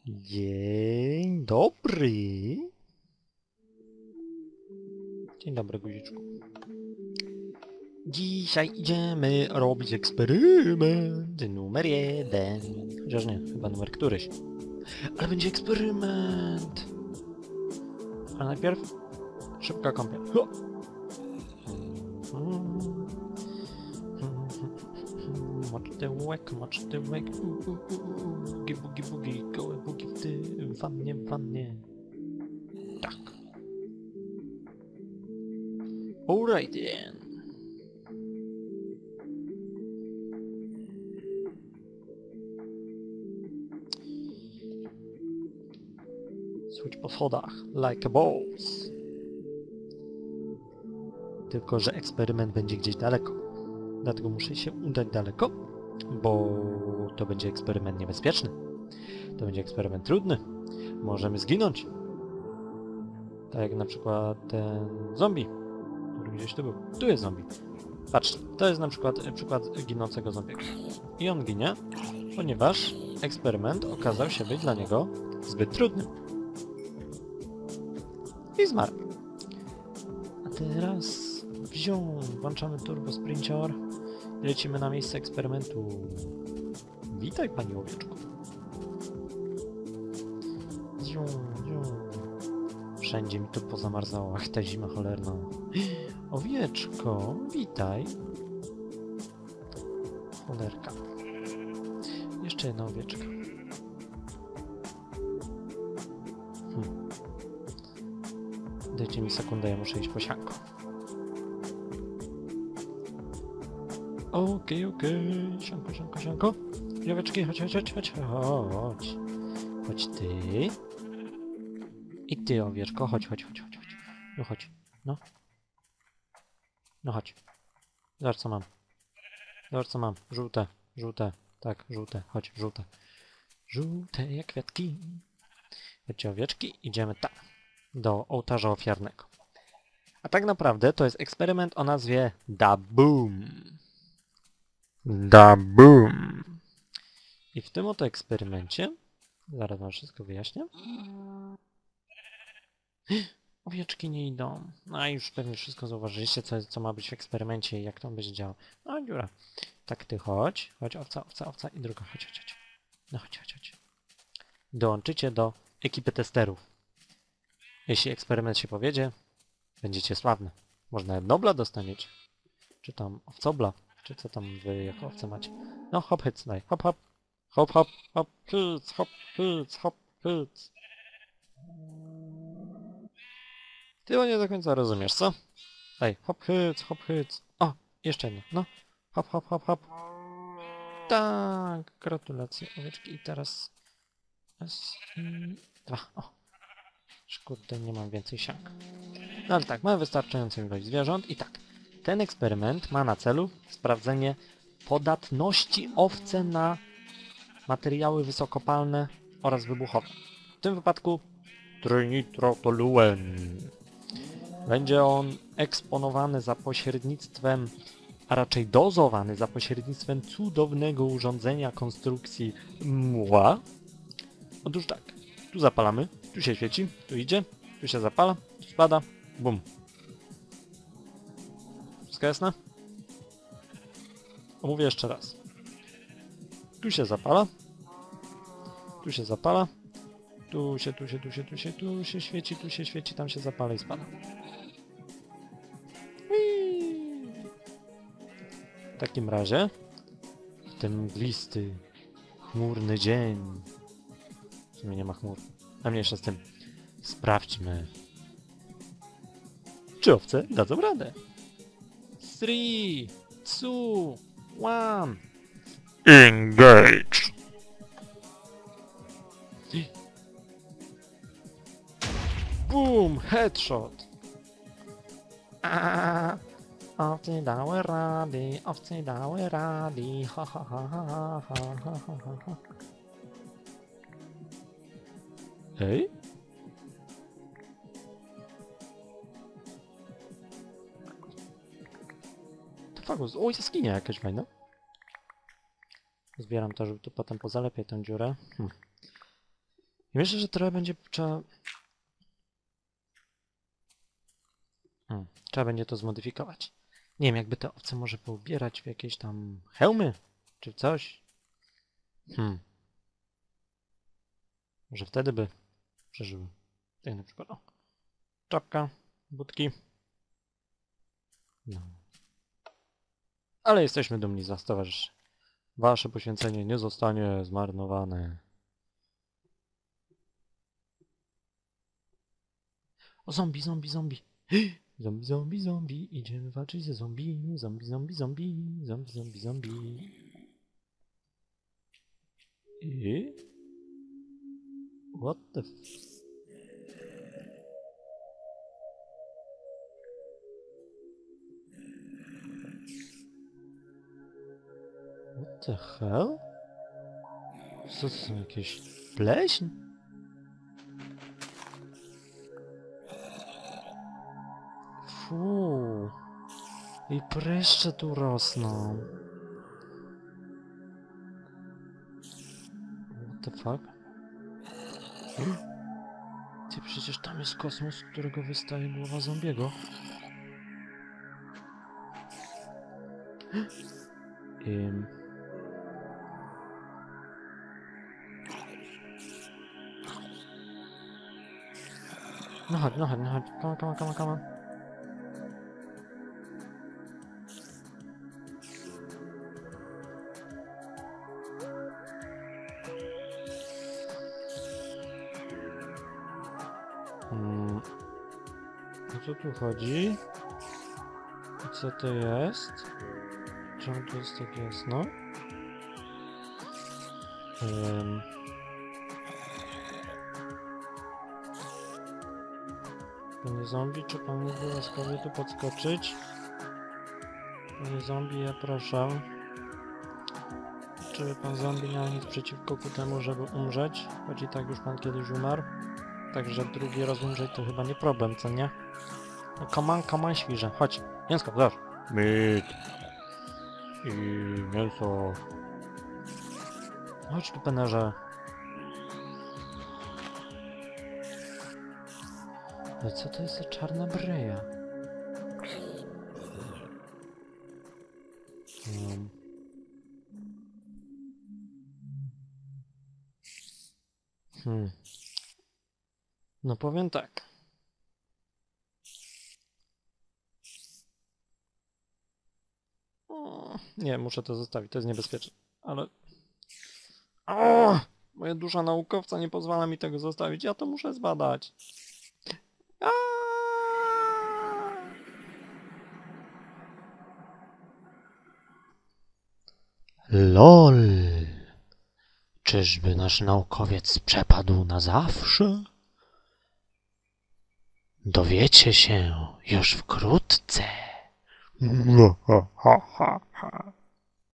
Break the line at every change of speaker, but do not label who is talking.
Dzień dobry. Dzień dobry, guziczku. Dzisiaj idziemy robić eksperyment numer 1. Chociaż nie, chyba numer któryś. Ale będzie eksperyment. A najpierw szybka kąpiel. Ho! Mocz tyłek, mocz tyłek. Bugi, bugi, bugi, gołe bugi w tym wannie, w wannie. Tak. Alright then. Schodź po schodach, like a boss. Tylko że eksperyment będzie gdzieś daleko. Dlatego muszę się udać daleko, bo to będzie eksperyment niebezpieczny. To będzie eksperyment trudny. Możemy zginąć. Tak jak na przykład ten zombie, który gdzieś tu był. Tu jest zombie. Patrzcie, to jest na przykład ginącego zombiego. I on ginie, ponieważ eksperyment okazał się być dla niego zbyt trudny. I zmarł. A teraz włączamy turbo sprincior i lecimy na miejsce eksperymentu. Witaj, pani owieczko. Wszędzie mi to pozamarzało. Ach, ta zima cholerna. Owieczko, witaj. Cholerka. Jeszcze jedna owieczka. Dajcie mi sekundę, ja muszę iść po sianko. Okej. Sianko, sianko, sianko. I owieczki, chodź. Chodź ty. I ty, owieczko, chodź. No chodź, no. No chodź. Zobacz co mam. Żółte. Tak, żółte. Chodź, żółte. Żółte jak kwiatki. Chodźcie, owieczki, idziemy tam. Do ołtarza ofiarnego. A tak naprawdę to jest eksperyment o nazwie Da Boom. Da Boom. I w tym oto eksperymencie, zaraz wam wszystko wyjaśnię. Owieczki nie idą. No i już pewnie wszystko zauważyliście, co ma być w eksperymencie i jak to będzie działało. No dziura. Tak ty chodź, owca i druga, chodź. No chodź. Dołączycie do ekipy testerów. Jeśli eksperyment się powiedzie, będziecie sławne. Może nawet Nobla dostaniecie. Czy tam owcobla. Czy co tam wy jako owce macie. No hop, hyc, daj. Hop. Hyc. Ty to nie do końca rozumiesz, co? Daj, hop, hyc. O, jeszcze jedno. No. Hop. Tak, gratulacje, owieczki. I teraz... Raz, dwa, o. Kurde, nie mam więcej sianka. No ale tak, mamy wystarczającą ilość zwierząt i tak. Ten eksperyment ma na celu sprawdzenie podatności owce na materiały wysokopalne oraz wybuchowe. W tym wypadku trinitrotoluen. Będzie on eksponowany za pośrednictwem, a raczej dozowany za pośrednictwem cudownego urządzenia konstrukcji mła. Otóż tak, tu zapalamy, tu się świeci, tu idzie, tu się zapala, tu spada, bum. Wszystko jasne? Omówię jeszcze raz. Tu się zapala, tu się świeci, tam się zapala i spada. W takim razie, w ten mglisty, chmurny dzień, w sumie nie ma chmur, a mniejsza z tym, sprawdźmy, czy owce dadzą radę. 3, 2, 1. Engage! Boom! Headshot! Owce dały rady, ha. Ej? To fagus. O, jaskinia jakaś fajna. Zbieram to, żeby tu potem pozalepiać tę dziurę. I myślę, że trochę będzie trzeba... Trzeba będzie to zmodyfikować. Nie wiem, jakby te owce może poubierać w jakieś tam hełmy, czy coś. Może wtedy by przeżyły. Tak na przykład, o, czapka, budki. No. Ale jesteśmy dumni z was, towarzysze. Wasze poświęcenie nie zostanie zmarnowane. O, zombie, zombie, zombie. Zombie, zombie, zombie. Idziemy walczyć ze zombie. Zombie, zombie, zombie. Zombie, zombie, zombie. I? What the f... What the hell? Co to są jakieś pleśń? Fuu. I pryszcze tu rosną. What the fuck? Ty, przecież tam jest kosmos, z którego wystaje głowa zombiego. No chodź, no chodź, no chodź. Come on, come on, come on, come on. O co tu chodzi? I co to jest? Czemu to jest tak jasno? Panie zombie, czy pan mógłby łaskawie tu podskoczyć? Panie zombie, ja proszę. Czy pan zombie miał nic przeciwko ku temu, żeby umrzeć? Choć i tak już pan kiedyś umarł. Także drugi raz umrzeć to chyba nie problem, co nie? No come on, świrze, chodź. Mięsko, zobacz. Myk. I mięso. Chodź tu, penerze. Ale co to jest za czarna bryja? No powiem tak. Nie, muszę to zostawić, to jest niebezpieczne. Ale... O! Moja dusza naukowca nie pozwala mi tego zostawić, ja to muszę zbadać. LOL! Czyżby nasz naukowiec przepadł na zawsze? Dowiecie się już wkrótce.